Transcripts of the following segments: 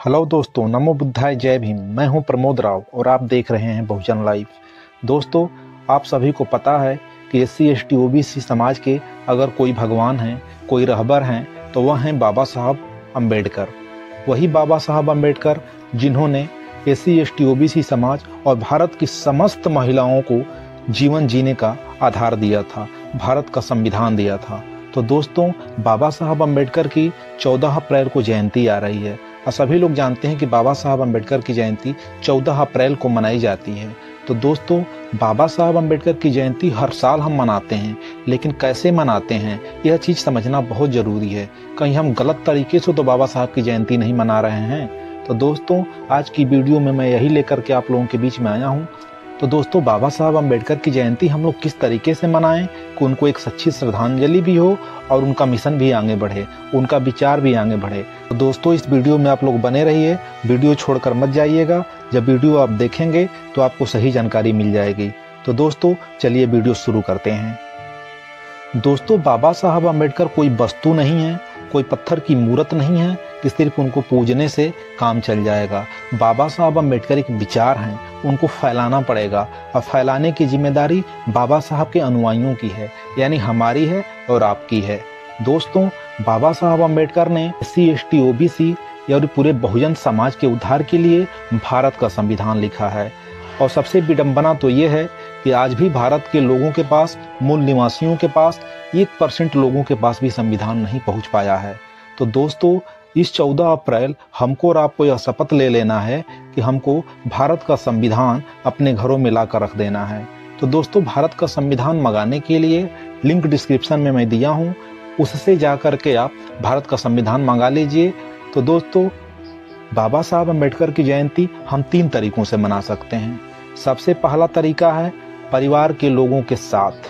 Hello दोस्तों, नमो बुद्धाय, जय भीम। मैं हूं प्रमोद राव और आप देख रहे हैं बहुजन लाइव। दोस्तों, आप सभी को पता है कि SC ST OBC समाज के अगर कोई भगवान हैं, कोई रहबर हैं, तो वह हैं बाबा साहब अम्बेडकर। वही बाबा साहब अम्बेडकर जिन्होंने SC ST OBC समाज और भारत की समस्त महिलाओं को जीवन जीने का आधार दिया था, भारत का संविधान दिया था। तो दोस्तों, बाबा साहब अम्बेडकर की 14 अप्रैल को जयंती आ रही है और सभी लोग जानते हैं कि बाबा साहब अम्बेडकर की जयंती 14 अप्रैल को मनाई जाती है। तो दोस्तों, बाबा साहब अम्बेडकर की जयंती हर साल हम मनाते हैं, लेकिन कैसे मनाते हैं यह चीज़ समझना बहुत ज़रूरी है। कहीं हम गलत तरीके से तो बाबा साहब की जयंती नहीं मना रहे हैं। तो दोस्तों, आज की वीडियो में मैं यही लेकर के आप लोगों के बीच में आया हूँ। तो दोस्तों, बाबा साहब अम्बेडकर की जयंती हम लोग किस तरीके से मनाएं कि उनको एक सच्ची श्रद्धांजलि भी हो और उनका मिशन भी आगे बढ़े, उनका विचार भी आगे बढ़े। तो दोस्तों, इस वीडियो में आप लोग बने रहिए, वीडियो छोड़कर मत जाइएगा। जब वीडियो आप देखेंगे तो आपको सही जानकारी मिल जाएगी। तो दोस्तों, चलिए वीडियो शुरू करते हैं। दोस्तों, बाबा साहब अम्बेडकर कोई वस्तु नहीं है, कोई पत्थर की मूर्त नहीं है कि सिर्फ उनको पूजने से काम चल जाएगा। बाबा साहब अम्बेडकर एक विचार हैं, उनको फैलाना पड़ेगा और फैलाने की जिम्मेदारी बाबा साहब के अनुयायियों की है, यानी हमारी है और आपकी है। दोस्तों, बाबा साहब अम्बेडकर ने SC ST OBC और पूरे बहुजन समाज के उद्धार के लिए भारत का संविधान लिखा है। और सबसे विडंबना तो ये है कि आज भी भारत के लोगों के पास, मूल निवासियों के पास 1% लोगों के पास भी संविधान नहीं पहुंच पाया है। तो दोस्तों, इस 14 अप्रैल हमको और आपको यह शपथ ले लेना है कि हमको भारत का संविधान अपने घरों में लाकर रख देना है। तो दोस्तों, भारत का संविधान मंगाने के लिए लिंक डिस्क्रिप्शन में मैं दिया हूँ, उससे जा कर के आप भारत का संविधान मंगा लीजिए। तो दोस्तों, बाबा साहब अम्बेडकर की जयंती हम 3 तरीकों से मना सकते हैं। सबसे पहला तरीका है परिवार के लोगों के साथ,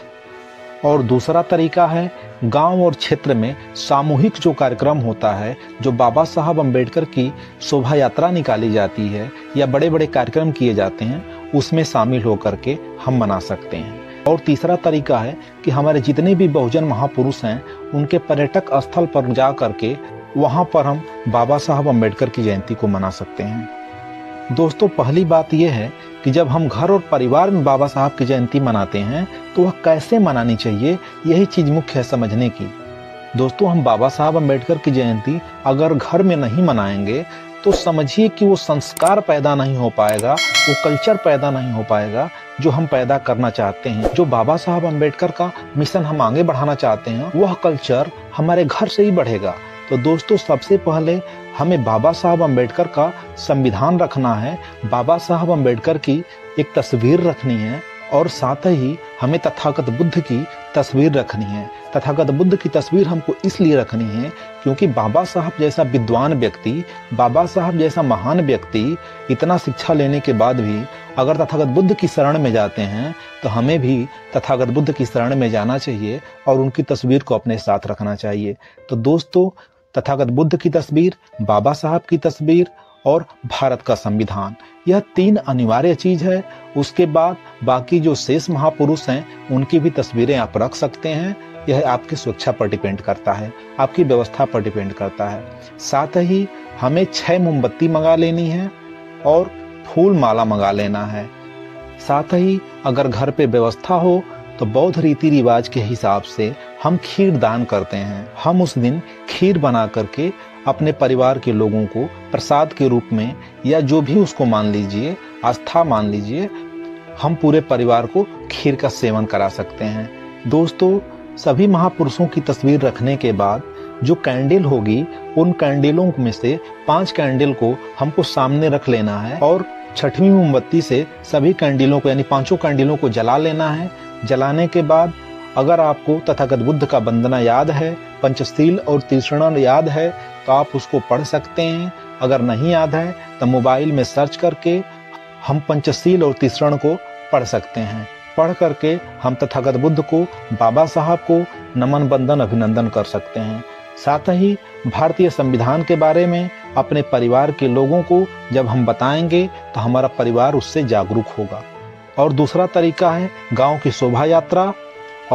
और दूसरा तरीका है गांव और क्षेत्र में सामूहिक जो कार्यक्रम होता है, जो बाबा साहब अम्बेडकर की शोभा यात्रा निकाली जाती है या बड़े बड़े कार्यक्रम किए जाते हैं, उसमें शामिल होकर के हम मना सकते हैं। और तीसरा तरीका है कि हमारे जितने भी बहुजन महापुरुष हैं, उनके पर्यटक स्थल पर जा करके वहां पर हम बाबा साहब अम्बेडकर की जयंती को मना सकते हैं। दोस्तों, पहली बात यह है कि जब हम घर और परिवार में बाबा साहब की जयंती मनाते हैं तो वह कैसे मनानी चाहिए, यही चीज मुख्य है समझने की। दोस्तों, हम बाबा साहब अम्बेडकर की जयंती अगर घर में नहीं मनाएंगे तो समझिए कि वो संस्कार पैदा नहीं हो पाएगा, वो कल्चर पैदा नहीं हो पाएगा जो हम पैदा करना चाहते हैं। जो बाबा साहब अम्बेडकर का मिशन हम आगे बढ़ाना चाहते हैं, वह कल्चर हमारे घर से ही बढ़ेगा। तो दोस्तों, सबसे पहले हमें बाबा साहब अम्बेडकर का संविधान रखना है, बाबा साहब अम्बेडकर की एक तस्वीर रखनी है, और साथ ही हमें तथागत बुद्ध की तस्वीर रखनी है। तथागत बुद्ध की तस्वीर हमको इसलिए रखनी है क्योंकि बाबा साहब जैसा विद्वान व्यक्ति, बाबा साहब जैसा महान व्यक्ति इतना शिक्षा लेने के बाद भी अगर तथागत बुद्ध की शरण में जाते हैं, तो हमें भी तथागत बुद्ध की शरण में जाना चाहिए और उनकी तस्वीर को अपने साथ रखना चाहिए। तो दोस्तों, तथागत बुद्ध की तस्वीर, बाबा साहब की तस्वीर और भारत का संविधान, यह 3 अनिवार्य चीज है। उसके बाद बाकी जो शेष महापुरुष हैं, उनकी भी तस्वीरें आप रख सकते हैं। यह आपकी सुरक्षा पर डिपेंड करता है, आपकी व्यवस्था पर डिपेंड करता है। साथ ही हमें 6 मोमबत्ती मंगा लेनी है और फूल माला मंगा लेना है। साथ ही अगर घर पे व्यवस्था हो तो बौद्ध रीति रिवाज के हिसाब से हम खीर दान करते हैं। हम उस दिन खीर बना करके अपने परिवार के लोगों को प्रसाद के रूप में, या जो भी उसको मान लीजिए, आस्था मान लीजिए, हम पूरे परिवार को खीर का सेवन करा सकते हैं। दोस्तों, सभी महापुरुषों की तस्वीर रखने के बाद जो कैंडल होगी, उन कैंडलों में से 5 कैंडल को हमको सामने रख लेना है और 6वीं मोमबत्ती से सभी कैंडलों को, यानी 5 कैंडलों को जला लेना है। जलाने के बाद अगर आपको तथागत बुद्ध का वंदना याद है, पंचशील और तीक्ष्ण याद है, तो आप उसको पढ़ सकते हैं। अगर नहीं याद है तो मोबाइल में सर्च करके हम पंचशील और तीक्ष्ण को पढ़ सकते हैं। पढ़ करके हम तथागत बुद्ध को, बाबा साहब को नमन, वंदन, अभिनंदन कर सकते हैं। साथ ही भारतीय संविधान के बारे में अपने परिवार के लोगों को जब हम बताएंगे तो हमारा परिवार उससे जागरूक होगा। और दूसरा तरीका है गांव की शोभा यात्रा और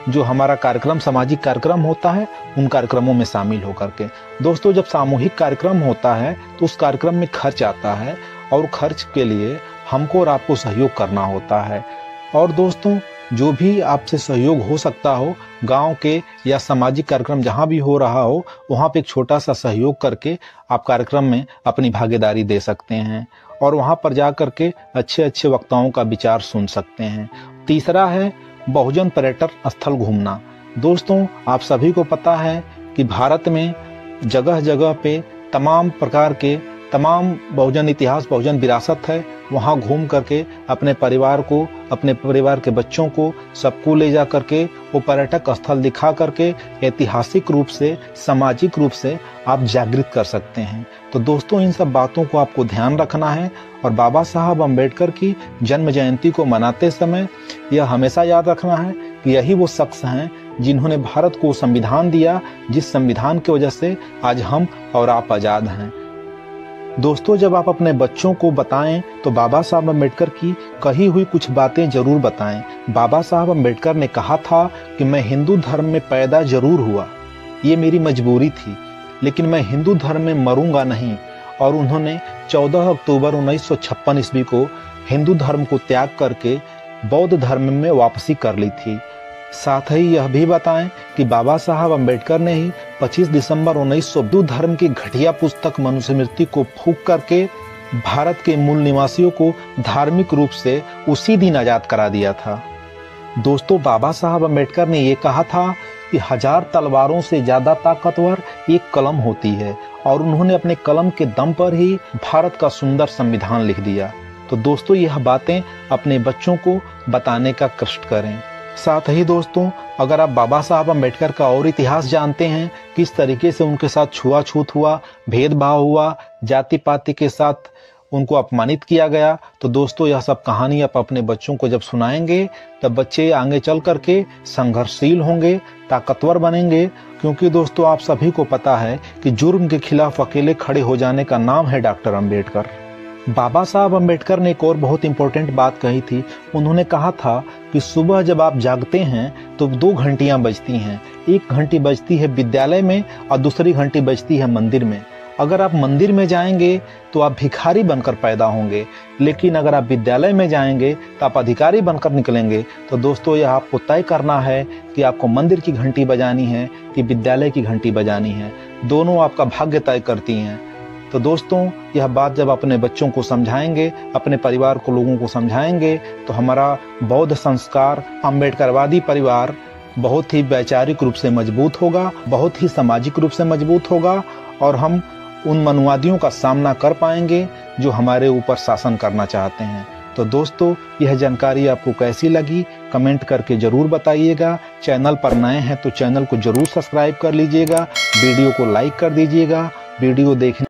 जो हमारा कार्यक्रम सामाजिक कार्यक्रम होता है उन कार्यक्रमों में शामिल होकर के। दोस्तों, जब सामूहिक कार्यक्रम होता है तो उस कार्यक्रम में खर्च आता है और खर्च के लिए हमको और आपको सहयोग करना होता है। और दोस्तों, जो भी आपसे सहयोग हो सकता हो, गांव के या सामाजिक कार्यक्रम जहां भी हो रहा हो, वहां पे एक छोटा सा सहयोग करके आप कार्यक्रम में अपनी भागीदारी दे सकते हैं और वहां पर जा करके अच्छे अच्छे वक्ताओं का विचार सुन सकते हैं। तीसरा है बहुजन पर्यटन स्थल घूमना। दोस्तों, आप सभी को पता है कि भारत में जगह जगह पे तमाम प्रकार के तमाम बहुजन इतिहास, बहुजन विरासत है। वहाँ घूम करके अपने परिवार को, अपने परिवार के बच्चों को, सबको ले जा करके वो पर्यटक स्थल दिखा करके ऐतिहासिक रूप से, सामाजिक रूप से आप जागृत कर सकते हैं। तो दोस्तों, इन सब बातों को आपको ध्यान रखना है और बाबा साहब अम्बेडकर की जन्म जयंती को मनाते समय यह हमेशा याद रखना है कि यही वो शख्स हैं जिन्होंने भारत को संविधान दिया, जिस संविधान की वजह से आज हम और आप आज़ाद हैं। दोस्तों, जब आप अपने बच्चों को बताएं तो बाबा साहब अम्बेडकर की कही हुई कुछ बातें जरूर बताएं। बाबा साहब अम्बेडकर ने कहा था कि मैं हिंदू धर्म में पैदा जरूर हुआ, ये मेरी मजबूरी थी, लेकिन मैं हिंदू धर्म में मरूंगा नहीं। और उन्होंने 14 अक्टूबर 1956 ईस्वी को हिंदू धर्म को त्याग करके बौद्ध धर्म में वापसी कर ली थी। साथ ही यह भी बताएं कि बाबा साहब अम्बेडकर ने ही 25 दिसंबर 1900 धर्म की घटिया पुस्तक मनुस्मृति को फूंक करके भारत के मूल निवासियों को धार्मिक रूप से उसी दिन आजाद करा दिया था। दोस्तों, बाबा साहब अम्बेडकर ने ये कहा था कि 1000 तलवारों से ज्यादा ताकतवर एक कलम होती है और उन्होंने अपने कलम के दम पर ही भारत का सुंदर संविधान लिख दिया। तो दोस्तों, यह बातें अपने बच्चों को बताने का कष्ट करें। साथ ही दोस्तों, अगर आप बाबा साहब अम्बेडकर का और इतिहास जानते हैं, किस तरीके से उनके साथ छुआछूत हुआ, भेदभाव हुआ, जाति पाति के साथ उनको अपमानित किया गया, तो दोस्तों यह सब कहानी आप अपने बच्चों को जब सुनाएंगे तब बच्चे आगे चल करके संघर्षशील होंगे, ताकतवर बनेंगे। क्योंकि दोस्तों, आप सभी को पता है कि जुर्म के खिलाफ अकेले खड़े हो जाने का नाम है डॉक्टर अम्बेडकर। बाबा साहब अम्बेडकर ने एक और बहुत इंपॉर्टेंट बात कही थी। उन्होंने कहा था कि सुबह जब आप जागते हैं तो 2 घंटियां बजती हैं। एक घंटी बजती है विद्यालय में और दूसरी घंटी बजती है मंदिर में। अगर आप मंदिर में जाएंगे तो आप भिखारी बनकर पैदा होंगे, लेकिन अगर आप विद्यालय में जाएंगे तो आप अधिकारी बनकर निकलेंगे। तो दोस्तों, यह आपको तय करना है कि आपको मंदिर की घंटी बजानी है कि विद्यालय की घंटी बजानी है। दोनों आपका भाग्य तय करती हैं। तो दोस्तों, यह बात जब अपने बच्चों को समझाएंगे, अपने परिवार को, लोगों को समझाएंगे, तो हमारा बौद्ध संस्कार, अम्बेडकरवादी परिवार बहुत ही वैचारिक रूप से मजबूत होगा, बहुत ही सामाजिक रूप से मजबूत होगा और हम उन मनुवादियों का सामना कर पाएंगे जो हमारे ऊपर शासन करना चाहते हैं। तो दोस्तों, यह जानकारी आपको कैसी लगी कमेंट करके जरूर बताइएगा। चैनल पर नए हैं तो चैनल को जरूर सब्सक्राइब कर लीजिएगा, वीडियो को लाइक कर दीजिएगा। वीडियो देखने